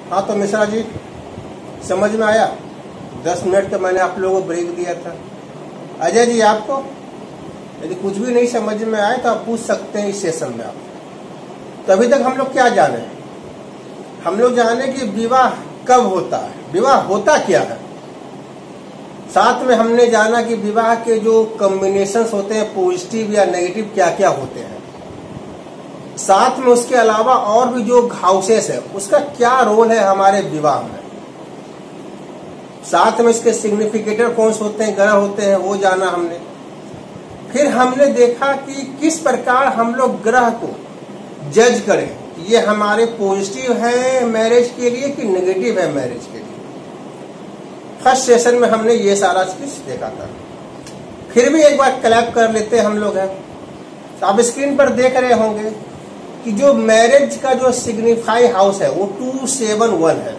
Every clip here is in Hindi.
हाँ तो मिश्रा जी समझ में आया। 10 मिनट का मैंने आप लोगों को ब्रेक दिया था। अजय जी आपको यदि कुछ भी नहीं समझ में आए तो आप पूछ सकते हैं इस सेशन में आप। तो अभी तक हम लोग क्या जाने, हम लोग जाने कि विवाह कब होता है, विवाह होता क्या है। साथ में हमने जाना कि विवाह के जो कॉम्बिनेशंस होते हैं पॉजिटिव या नेगेटिव क्या क्या होते हैं। साथ में उसके अलावा और भी जो हाउसेस है उसका क्या रोल है हमारे विवाह में। साथ में इसके सिग्निफिकेटर कौन से होते हैं, ग्रह होते हैं, वो जाना हमने। फिर हमने देखा कि किस प्रकार हम लोग ग्रह को जज करें, ये हमारे पॉजिटिव है मैरिज के लिए कि नेगेटिव है मैरिज के लिए। फर्स्ट सेशन में हमने ये सारा चीज देखा था। फिर भी एक बार क्लैप कर लेते हैं हम लोग हैं। तो आप स्क्रीन पर देख रहे होंगे कि जो मैरिज का जो सिग्निफाई हाउस है वो 271 है।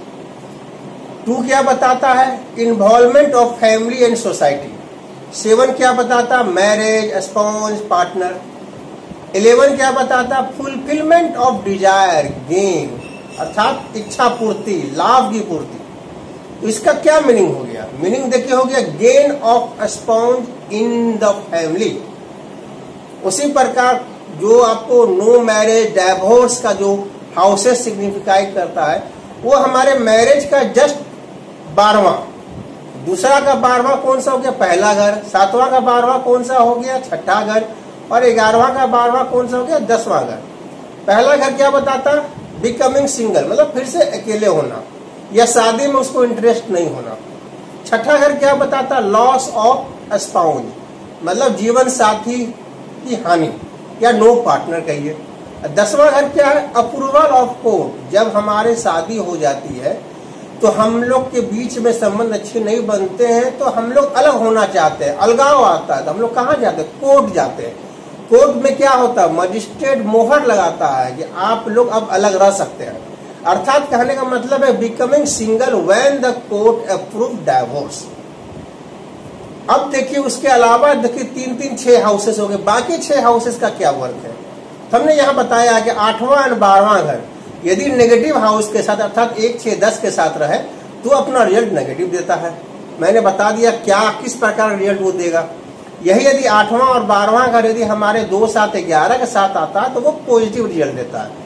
2 क्या बताता है, involvement of family and society. 7 क्या बताता, मैरिज, स्पाउस, पार्टनर। 11 क्या बताता, फुलफिलमेंट ऑफ डिजायर, गेन, अर्थात इच्छा पूर्ति, लाभ की पूर्ति। तो इसका क्या मीनिंग हो गया, मीनिंग देखिए हो गया gain of spouse in the family. उसी प्रकार जो आपको नो मैरिज, डाइवोर्स का जो हाउसेस सिग्निफाई करता है वो हमारे मैरिज का जस्ट 12वां, दूसरा का 12वां कौन सा हो गया, पहला घर। 7वां का 12वां कौन सा हो गया, छठा घर। और 11वां का 12वां कौन सा हो गया, 10वां घर। पहला घर क्या बताता, बिकमिंग सिंगल, मतलब फिर से अकेले होना या शादी में उसको इंटरेस्ट नहीं होना। छठा घर क्या बताता, लॉस ऑफ स्पाउस, मतलब जीवन साथी की हानि या नो पार्टनर कहिए। 10वां घर क्या है, अप्रूवल ऑफ कोर्ट, जब हमारे शादी हो जाती है तो हम लोग के बीच में संबंध अच्छे नहीं बनते हैं तो हम लोग अलग होना चाहते हैं, अलगाव आता है तो हम लोग कहाँ जाते हैं, कोर्ट जाते हैं। कोर्ट में क्या होता है, मजिस्ट्रेट मोहर लगाता है कि आप लोग अब अलग रह सकते हैं। अर्थात कहने का मतलब है becoming single when the court approve divorce. अब देखिए उसके अलावा देखिए 3 6 हाउसेस हो गए। बाकी 6 हाउसेस का क्या वर्क है, तो हमने यहाँ बताया कि 8वां और 12वां घर यदि नेगेटिव हाउस के साथ अर्थात 1 6 10 के साथ रहे तो अपना रिजल्ट नेगेटिव देता है। मैंने बता दिया क्या किस प्रकार रिजल्ट वो देगा। यही यदि 8वां और 12वां घर यदि हमारे 2 7 11 के साथ आता है तो वो पॉजिटिव रिजल्ट देता है।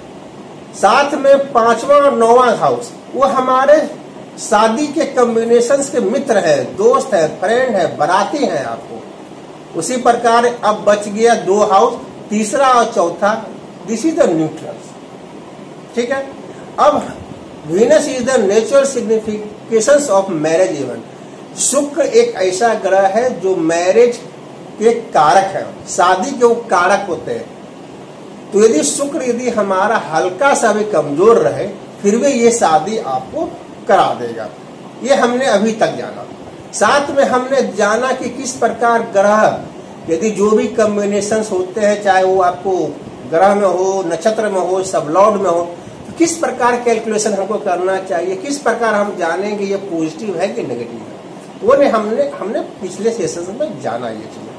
साथ में 5वां और 9वां हाउस वो हमारे शादी के कॉम्बिनेशंस के मित्र है, दोस्त है, फ्रेंड है, बराती है आपको। उसी प्रकार अब बच गया 2 हाउस, तीसरा और चौथा, दिस इज द न्यूट्रल्स। ठीक है। अब Venus is the natural significations of marriage event. शुक्र एक ऐसा ग्रह है जो मैरिज के कारक है, शादी के वो कारक होते हैं। तो यदि शुक्र यदि हमारा हल्का सा भी कमजोर रहे फिर भी ये शादी आपको करा देगा। ये हमने अभी तक जाना। साथ में हमने जाना कि किस प्रकार ग्रह यदि जो भी कॉम्बिनेशंस होते हैं, चाहे वो आपको ग्रह में हो, नक्षत्र में हो, सबलॉर्ड में हो, तो किस प्रकार कैलकुलेशन हमको करना चाहिए, किस प्रकार हम जानेंगे ये पॉजिटिव है कि नेगेटिव है। वो ने हमने पिछले सेशन में जाना ये चीज।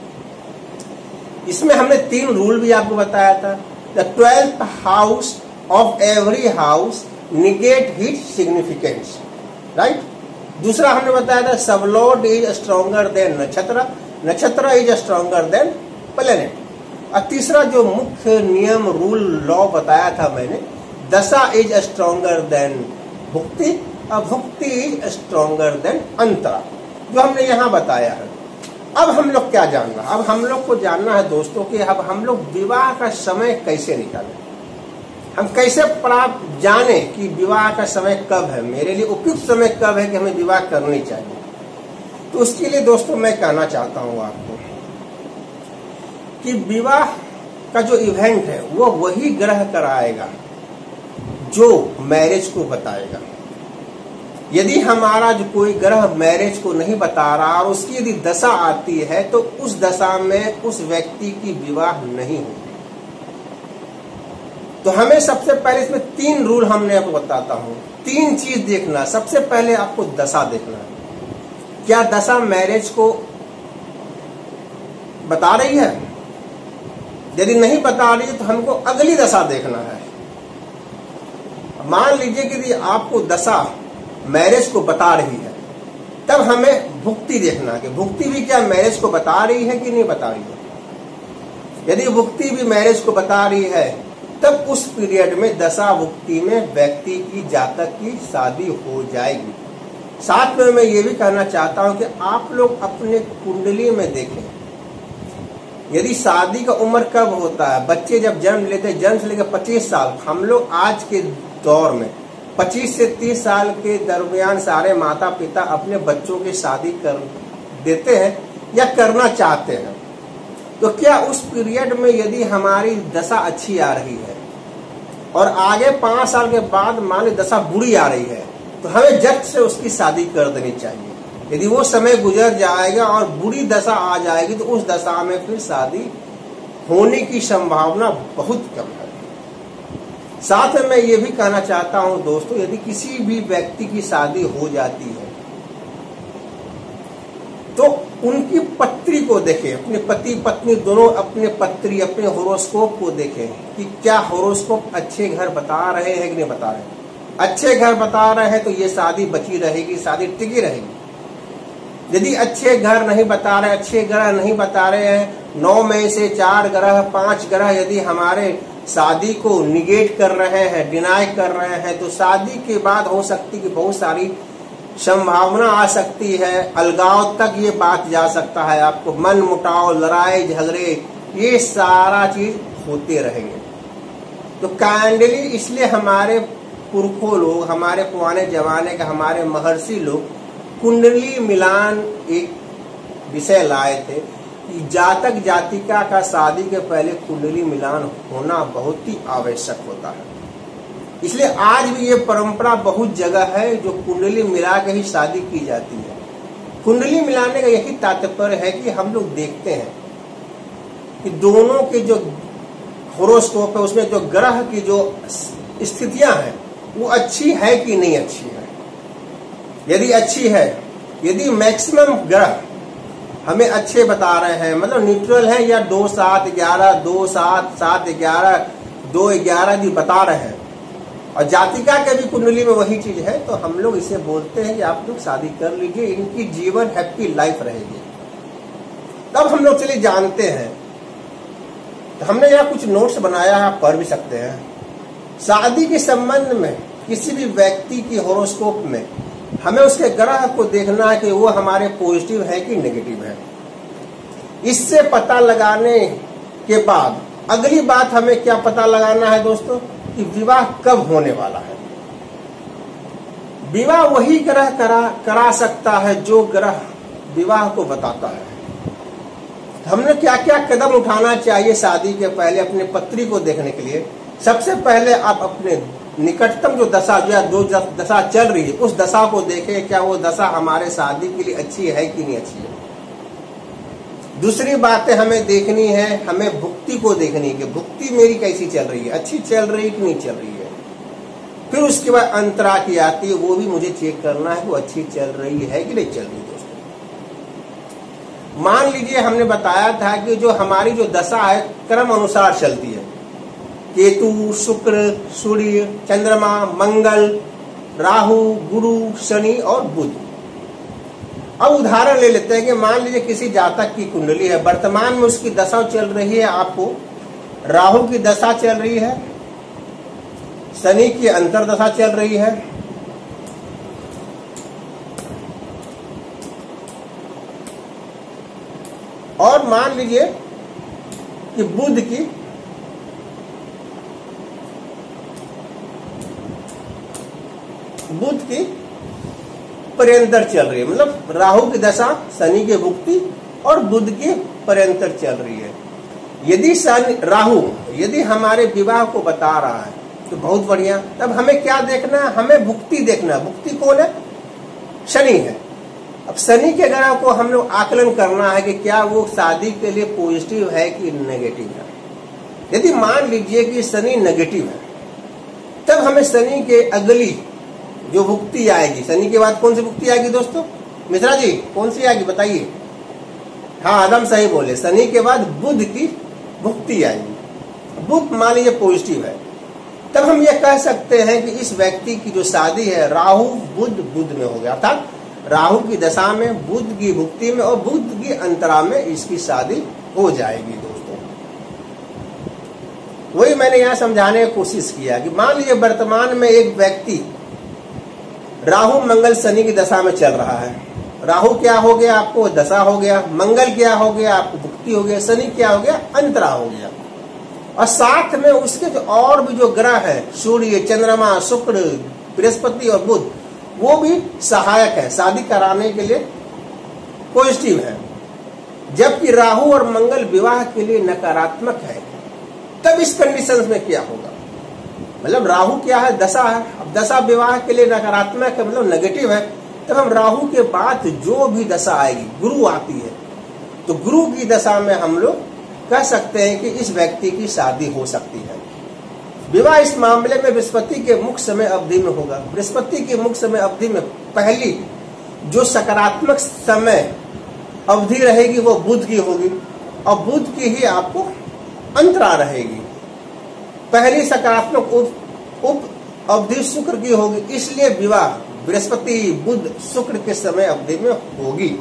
इसमें हमने 3 रूल भी आपको बताया था। The 12th house of every house negate hits significance, right. दूसरा हमने बताया था सबलॉर्ड इज स्ट्रॉन्गर देन नक्षत्र, नक्षत्र इज स्ट्रॉन्गर देन प्लेनेट। और तीसरा जो मुख्य नियम रूल लॉ बताया था मैंने, दशा इज स्ट्रॉन्गर देन भुक्ति और भुक्ति इज स्ट्रॉन्गर देन अंतरा, जो हमने यहाँ बताया है। अब हम लोग क्या जानना, अब हम लोग को जानना है दोस्तों कि अब हम लोग विवाह का समय कैसे निकालें, हम कैसे प्राप्त जाने कि विवाह का समय कब है, मेरे लिए उपयुक्त समय कब है कि हमें विवाह करनी चाहिए। तो उसके लिए दोस्तों मैं कहना चाहता हूँ आपको कि विवाह का जो इवेंट है वो वही ग्रह कराएगा जो मैरिज को बताएगा। यदि हमारा जो कोई ग्रह मैरिज को नहीं बता रहा और उसकी यदि दशा आती है तो उस दशा में उस व्यक्ति की विवाह नहीं होगी। तो हमें सबसे पहले इसमें 3 रूल हमने आपको बताता हूं। 3 चीज देखना। सबसे पहले आपको दशा देखना है, क्या दशा मैरिज को बता रही है। यदि नहीं बता रही है तो हमको अगली दशा देखना है। मान लीजिए कि आपको दशा मैरिज को बता रही है, तब हमें भुक्ति देखना कि भुक्ति भी क्या मैरिज को बता रही है कि नहीं बता रही है। यदि भुक्ति भी मैरिज को बता रही है, तब उस पीरियड में दशा भुक्ति में व्यक्ति की जातक की शादी हो जाएगी। साथ में मैं ये भी कहना चाहता हूं कि आप लोग अपने कुंडली में देखें, यदि शादी का उम्र कब होता है, बच्चे जब जन्म लेते हैं, जन्म से लेकर 25 साल, हम लोग आज के दौर में 25 से 30 साल के दरमियान सारे माता पिता अपने बच्चों की शादी कर देते हैं या करना चाहते हैं। तो क्या उस पीरियड में यदि हमारी दशा अच्छी आ रही है और आगे 5 साल के बाद मान ली दशा बुरी आ रही है, तो हमें झट से उसकी शादी कर देनी चाहिए। यदि वो समय गुजर जाएगा और बुरी दशा आ जाएगी, तो उस दशा में फिर शादी होने की संभावना बहुत कम है। साथ में मैं ये भी कहना चाहता हूं दोस्तों, यदि किसी भी व्यक्ति की शादी हो जाती है तो उनकी पत्री को देखें, अपने पति पत्नी दोनों अपने पत्री अपने होरोस्कोप को देखें कि क्या होरोस्कोप अच्छे घर बता रहे हैं कि नहीं बता रहे। अच्छे घर बता रहे हैं तो ये शादी बची रहेगी, शादी टिकी रहेगी। यदि अच्छे घर नहीं बता रहे, अच्छे ग्रह नहीं बता रहे हैं, 9 में से 4 ग्रह 5 ग्रह यदि हमारे शादी को निगेट कर रहे हैं, डिनाई कर रहे हैं, तो शादी के बाद हो सकती कि बहुत सारी संभावना आ सकती है, अलगाव तक ये बात जा सकता है, आपको मन मुटाव, लड़ाई झगड़े, ये सारा चीज होते रहेंगे। तो काइंडली इसलिए हमारे पुरखों लोग, हमारे पुराने जमाने के हमारे महर्षि लोग कुंडली मिलान एक विषय लाए थे कि जातक जातिका का शादी के पहले कुंडली मिलान होना बहुत ही आवश्यक होता है। इसलिए आज भी ये परंपरा बहुत जगह है जो कुंडली मिला के ही शादी की जाती है। कुंडली मिलाने का यही तात्पर्य है कि हम लोग देखते हैं कि दोनों के जो होरोस्कोप है उसमें जो ग्रह की जो स्थितियां हैं वो अच्छी है कि नहीं अच्छी है। यदि अच्छी है, यदि मैक्सिमम ग्रह हमें अच्छे बता रहे हैं, मतलब न्यूट्रल है, या 2 7 11 2 7 7 11 2 11 यदि बता रहे हैं और जातिका के भी कुंडली में वही चीज है, तो हम लोग इसे बोलते हैं कि आप लोग शादी कर लीजिए, इनकी जीवन हैप्पी लाइफ रहेगी। तब हम लोग चलिए जानते हैं, तो हमने यहाँ कुछ नोट्स बनाया है, आप पढ़ भी सकते हैं। शादी के संबंध में किसी भी व्यक्ति की होरोस्कोप में हमें उसके ग्रह को देखना है कि वो हमारे पॉजिटिव है कि नेगेटिव है। इससे पता लगाने के बाद अगली बात हमें क्या पता लगाना है दोस्तों, कि विवाह कब होने वाला है। विवाह वही ग्रह करा सकता है जो ग्रह विवाह को बताता है। हमने क्या क्या कदम उठाना चाहिए शादी के पहले अपने पत्री को देखने के लिए। सबसे पहले आप अपने निकटतम जो दशा या जो दशा चल रही है उस दशा को देखें, क्या वो दशा हमारे शादी के लिए अच्छी है कि नहीं अच्छी है। दूसरी बातें हमें देखनी है, हमें भुक्ति को देखनी है कि भुक्ति मेरी कैसी चल रही है, अच्छी चल रही है कि नहीं चल रही है। फिर उसके बाद अंतरा की आती है, वो भी मुझे चेक करना है वो अच्छी चल रही है कि नहीं चल रही। दोस्तों मान लीजिए हमने बताया था कि जो हमारी जो दशा है क्रम अनुसार चलती है, केतु, शुक्र, सूर्य, चंद्रमा, मंगल, राहु, गुरु, शनि और बुध। अब उदाहरण ले लेते हैं कि मान लीजिए किसी जातक की कुंडली है, वर्तमान में उसकी दशा चल रही है, आपको राहु की दशा चल रही है, शनि की अंतरदशा चल रही है, और मान लीजिए कि बुध की पर्यंतर चल रही है, मतलब राहु की दशा शनि के भुक्ति और बुध की पर्यंतर चल रही है। यदि शनि राहु यदि हमारे विवाह को बता रहा है तो बहुत बढ़िया। तब हमें क्या देखना है, हमें भुक्ति देखना। भुक्ति कौन है, शनि है। अब शनि के ग्रह को हम लोग आकलन करना है कि क्या वो शादी के लिए पॉजिटिव है कि नेगेटिव है। यदि मान लीजिए कि शनि नेगेटिव है, तब हमें शनि के अगली जो भुक्ति आएगी, शनि के बाद कौन सी भुक्ति आएगी दोस्तों, मिश्रा जी कौन सी आएगी बताइए। हाँ आदम सही बोले, शनि के बाद बुध की भुक्ति आएगी। बुध मान लीजिए पॉजिटिव है, तब हम ये कह सकते हैं कि इस व्यक्ति की जो शादी है राहु बुध में हो गया, अर्थात राहु की दशा में, बुध की भुक्ति में और बुध की अंतरा में इसकी शादी हो जाएगी दोस्तों। वही मैंने यहाँ समझाने की कोशिश किया कि मान लीजिए वर्तमान में एक व्यक्ति राहु मंगल शनि की दशा में चल रहा है। राहु क्या हो गया आपको, दशा हो गया। मंगल क्या हो गया आपको, भुक्ति हो गया। शनि क्या हो गया, अंतरा हो गया। और साथ में उसके जो और भी जो ग्रह है, सूर्य, चंद्रमा, शुक्र, बृहस्पति और बुध, वो भी सहायक है, शादी कराने के लिए पॉजिटिव है। जबकि राहु और मंगल विवाह के लिए नकारात्मक है। तब इस कंडीशन में क्या होगा, मतलब राहु क्या है, दशा है। अब दशा विवाह के लिए नकारात्मक है, मतलब नेगेटिव है। तब हम राहु के बाद जो भी दशा आएगी, गुरु आती है, तो गुरु की दशा में हम लोग कह सकते हैं कि इस व्यक्ति की शादी हो सकती है। विवाह इस मामले में बृहस्पति के मुख्य समय अवधि में होगा। बृहस्पति की मुख्य समय अवधि में पहली जो सकारात्मक समय अवधि रहेगी वो बुध की होगी, और बुध की ही आपको अंतरा रहेगी। पहली सकारात्मक उप अवधि शुक्र की होगी, इसलिए विवाह बृहस्पति बुध शुक्र के समय अवधि में होगी।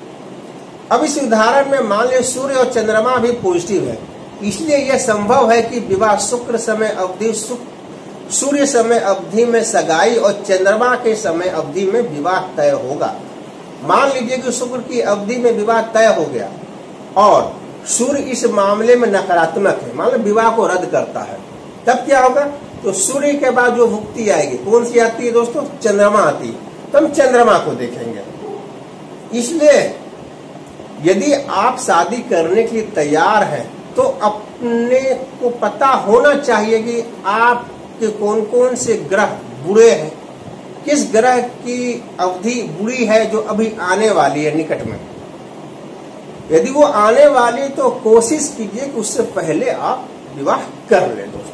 अब इस उदाहरण में मान लें सूर्य और चंद्रमा भी पॉजिटिव है, इसलिए यह संभव है कि विवाह शुक्र समय अवधि सूर्य समय अवधि में सगाई और चंद्रमा के समय अवधि में विवाह तय होगा। मान लीजिए कि शुक्र की अवधि में विवाह तय हो गया और सूर्य इस मामले में नकारात्मक है, मान लो विवाह को रद्द करता है, तब क्या होगा, तो सूर्य के बाद जो भुक्ति आएगी, कौन सी आती है दोस्तों, चंद्रमा आती है। तो हम चंद्रमा को देखेंगे। इसलिए यदि आप शादी करने के लिए तैयार हैं तो अपने को पता होना चाहिए कि आपके कौन कौन से ग्रह बुरे हैं, किस ग्रह की अवधि बुरी है जो अभी आने वाली है निकट में। यदि वो आने वाली तो कोशिश कीजिए कि उससे पहले आप विवाह कर लें दोस्तों।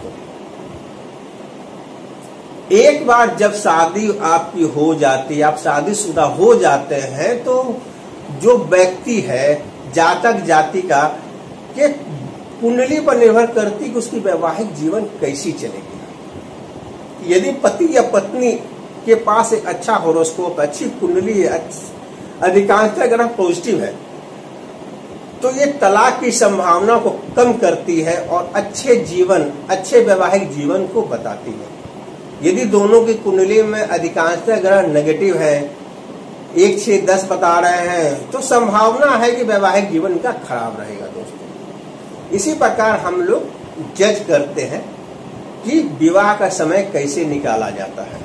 एक बार जब शादी आपकी हो जाती है, आप शादीशुदा हो जाते हैं, तो जो व्यक्ति है जातक जातिका के कुंडली पर निर्भर करती कि उसकी वैवाहिक जीवन कैसी चलेगी। यदि पति या पत्नी के पास एक अच्छा होरोस्कोप, अच्छी कुंडली है, अधिकांशतः ग्रह पॉजिटिव है, तो ये तलाक की संभावना को कम करती है और अच्छे वैवाहिक जीवन को बताती है। यदि दोनों की कुंडली में अधिकांशतः ग्रह नेगेटिव है, 1, 6, 10 बता रहे हैं, तो संभावना है कि वैवाहिक जीवन का खराब रहेगा दोस्तों। इसी प्रकार हम लोग जज करते हैं कि विवाह का समय कैसे निकाला जाता है।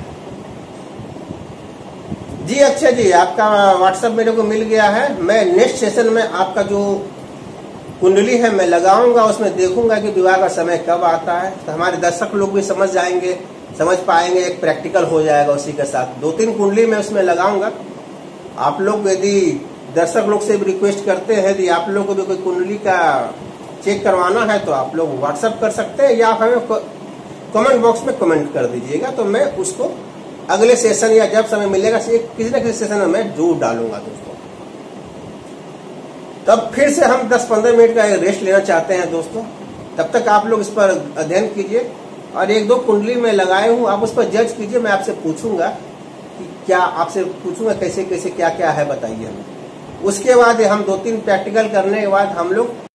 जी अच्छा जी, आपका व्हाट्सएप मेरे को मिल गया है। मैं नेक्स्ट सेशन में आपका जो कुंडली है मैं लगाऊंगा, उसमें देखूंगा कि विवाह का समय कब आता है, तो हमारे दर्शक लोग भी समझ जाएंगे, समझ पाएंगे, एक प्रैक्टिकल हो जाएगा। उसी के साथ 2-3 कुंडली मैं उसमें लगाऊंगा। आप लोग यदि दर्शक लोग से भी रिक्वेस्ट करते हैं यदि आप लोग को भी कोई कुंडली का चेक करवाना है तो आप लोग व्हाट्सएप कर सकते हैं, या आप हमें कमेंट बॉक्स में कमेंट कर दीजिएगा, तो मैं उसको अगले सेशन या जब समय मिलेगा किसी न किसी सेशन में मैं जरूर डालूंगा दोस्तों। तब फिर से हम 10-15 मिनट का रेस्ट लेना चाहते हैं दोस्तों। तब तक आप लोग इस पर अध्ययन कीजिए, और 1-2 कुंडली में लगाए हूँ, आप उस पर जज कीजिए। मैं आपसे पूछूंगा कि क्या, आपसे पूछूंगा कैसे कैसे क्या क्या है बताइए हमें। उसके बाद हम 2-3 प्रैक्टिकल करने के बाद हम लोग